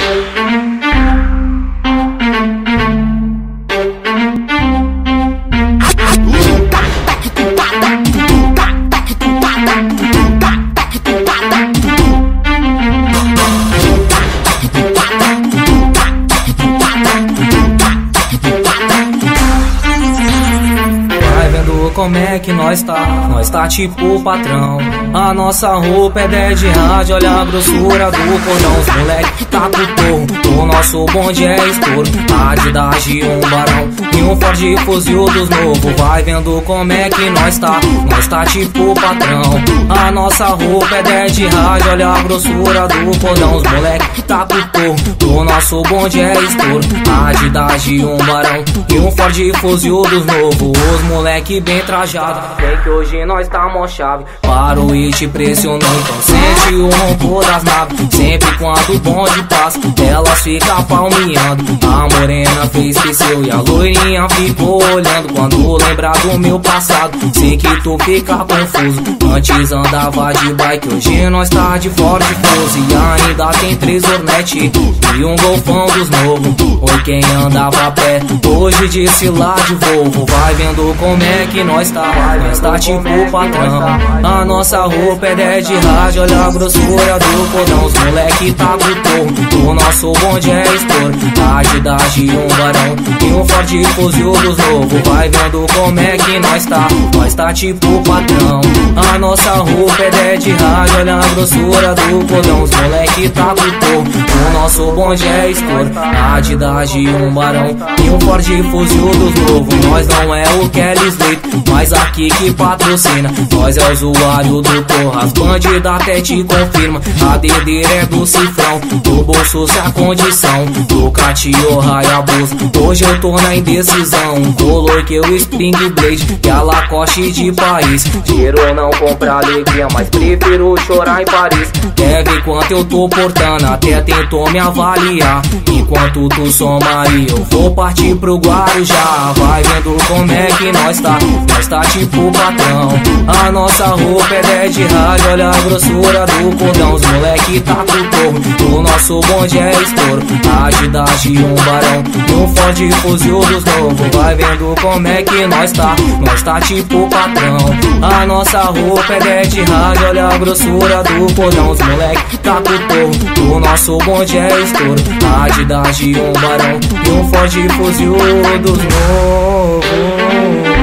Como é que nós tá tipo patrão. A nossa roupa é 10 de rádio, olha a grossura do cordão. Os moleque tá com torro, o nosso bonde é estouro. Adidas e um barão e um Ford fuzil dos novo. Vai vendo como é que nós tá tipo patrão. A nossa roupa é 10 de rádio, olha a grossura do cordão. Os moleque tá com torro, o nosso bonde é estouro. Adidas e um barão e um Ford fuzil dos novo. Os moleque bem trajado, vem que hoje nós tá mó chave. Parou e te pressionou, então sente o ronco das naves. Sempre quando o bonde passa, elas ficam palmeando. A morena fez esqueceu e a loirinha ficou olhando. Quando lembrar do meu passado, sei que tu fica confuso. Antes andava de bike, hoje nós tá de Ford Fuse. E ainda tem 3 Hornet e um Golfão dos novos. Oi, quem andava a pé, hoje disse lá de Volvo. Vai vendo como é que nós tá tipo patrão. A nossa roupa é 10 de rádio, olha a grossura do cordão. Os moleque tá com torro, o nosso bonde é estouro. Adidas e um barão e um Ford fuzil dos novo. Vai vendo como é que nós tá tipo patrão. A nossa roupa é 10 de rádio, olha a grossura do cordão. Os moleque tá com torro, o nosso bonde é estouro. Adidas e um barão e um Ford fuzil dos novo. Nós não é o Kelly Slater, mas aqui que patrocina. Nós é usuário do torro, as bandidas até te confirma. A dedeira é do cifrão, do bolso se a condição. Ducati ou Hayabusa, hoje eu tô na indecisão. Coloquei o Spring Blade e a Lacoste de país. Dinheiro não compra alegria, mas prefiro chorar em Paris. Quer ver quanto eu tô portando, até tentou me avaliar. Enquanto tu soma aí, eu vou partir pro Guarujá. Vai vendo como é que nós tá tipo patrão. A nossa roupa é 10 de rádio, olha a grossura do cordão. Os moleque tá com torro, o nosso bonde é estouro. Adidas e um barão e um Ford fuzil dos novo. Vai vendo como é que nós tá tipo patrão. A nossa roupa é 10 de rádio, olha a grossura do cordão. Os moleque tá com torro, o nosso bonde é estouro. Adidas e um barão e um Ford fuzil dos novo.